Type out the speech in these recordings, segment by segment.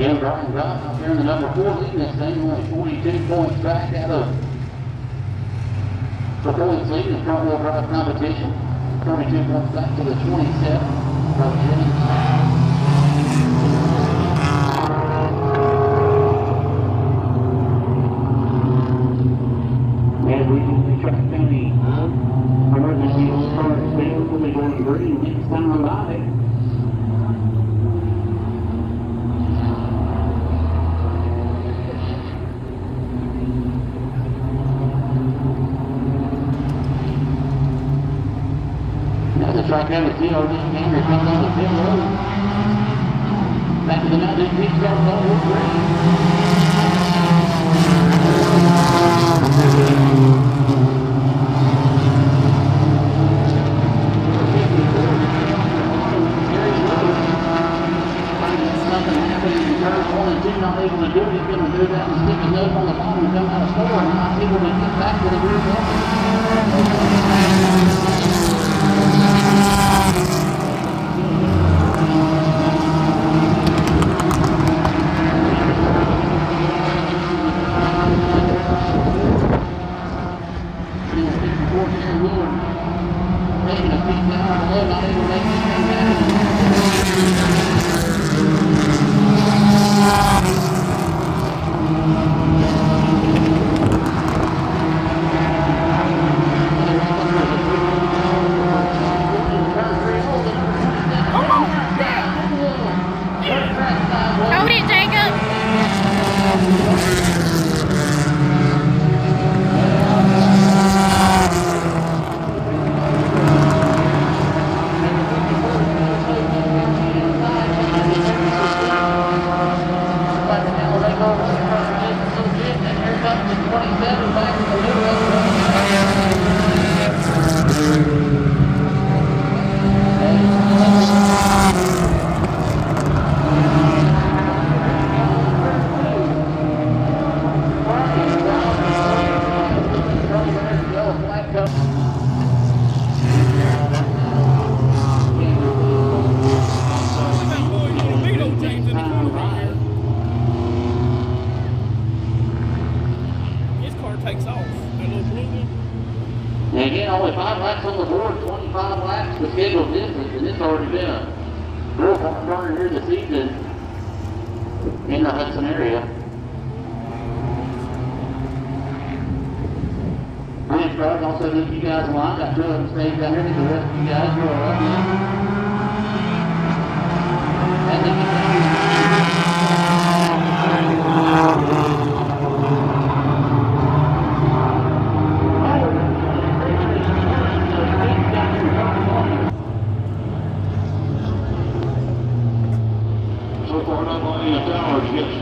Jim Brian Goff out there in the number 4 leading this thing, only 42 points back out of the points lead in front wheel drive competition. 32 points back to the 27 for Jimmy. As we do the track county emergency start stand, we'll be going green next time by. Now the track county field, this gamer comes on the pit road. Back to the mountain, pit starts on the green. Not able to do it, he's going to do that and stick his nose on the bottom and come out of score and not able to get back to the group level. Taking a peek down below, not able to make anything happen. Hold it, Jacob. And again, only 5 laps on the board, 25 laps the scheduled distance, and it's already been a real far burner here this season in the Hudson area. Thanks, Brad. Also, if you guys want, got 2 of them staying down here. The rest of you guys go up now. And then so far, not only the towers gets.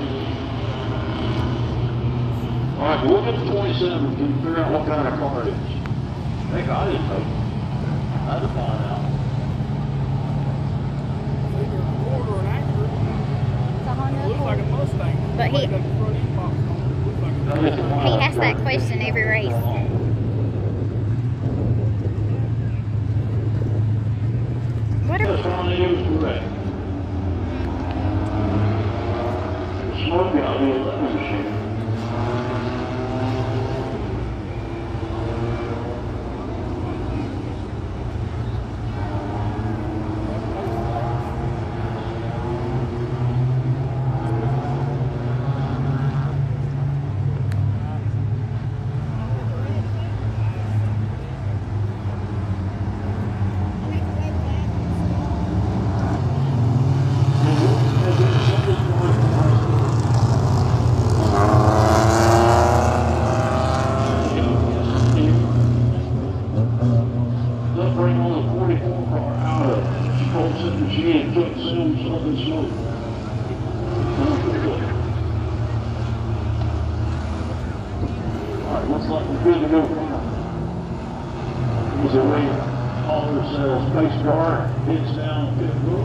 All right, we'll get to 27 and figure out what kind of car it is. Heck, I didn't know. I had to find out. Looks like a Mustang. But he asks that question every race. What are correct. Smoke out the 11 machine. Looks like we're good to go. He's away. Hauler's space car heads down pit road.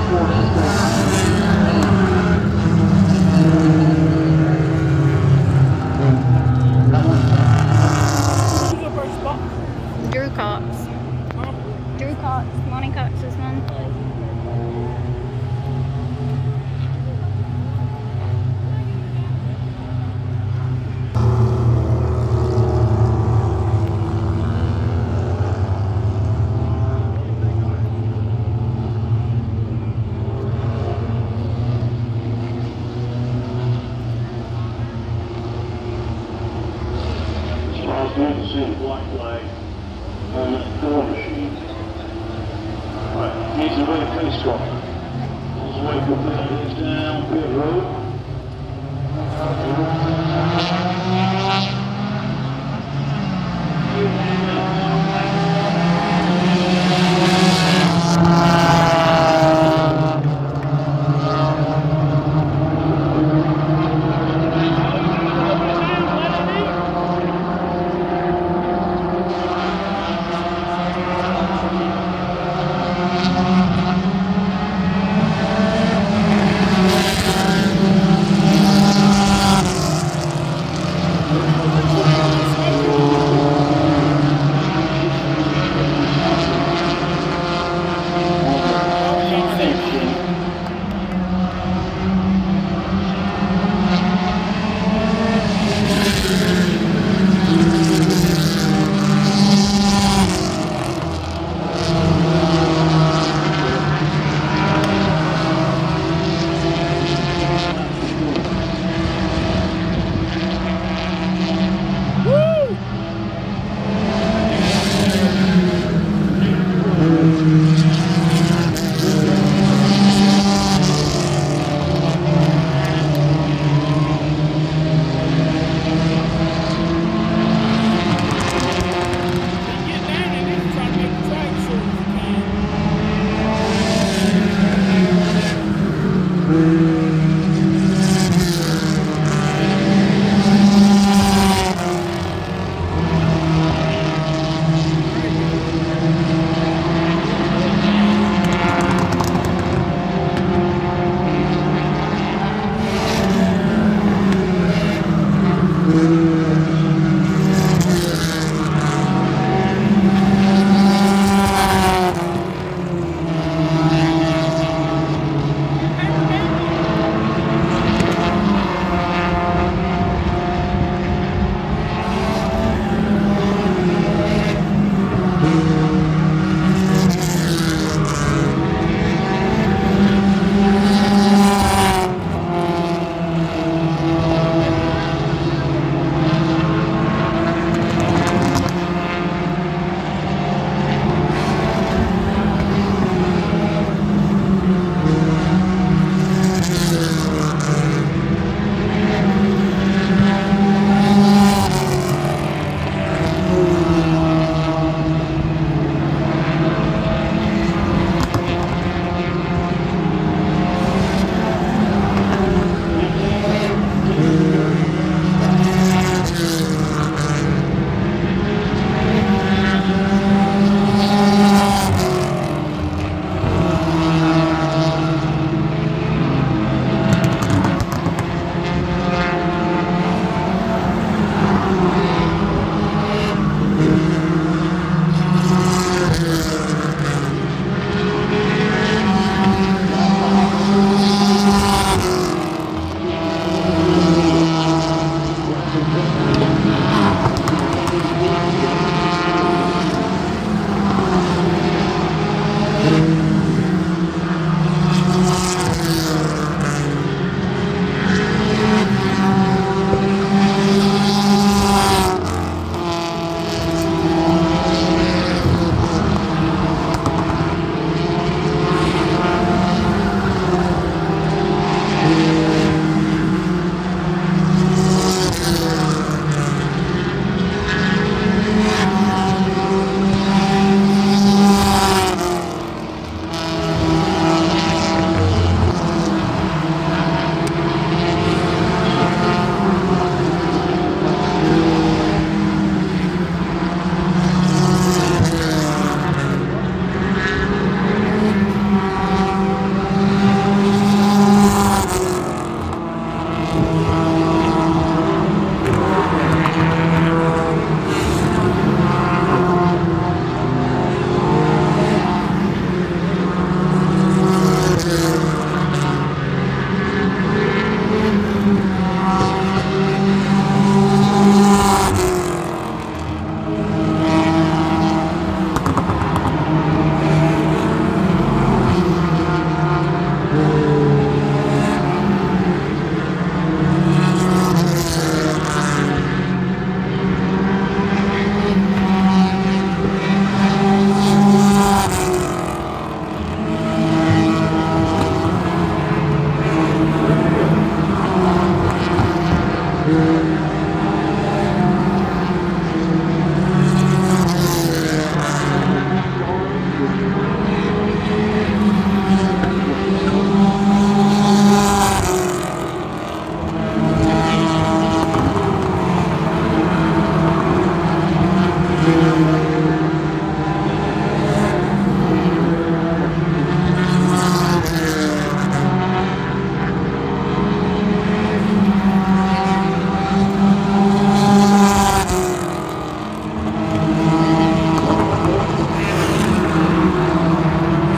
Drew Cox. Drew Cox. Monty Cox's man. I was going to see the black flag on the door machine. Right, he's the way to pace car. All the way from there, he's down pit road.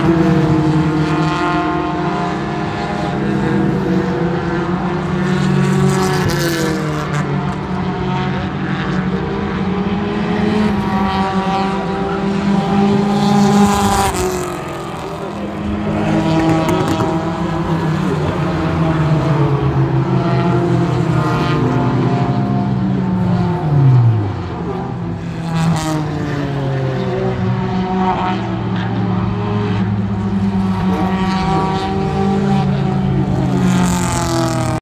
Thank you.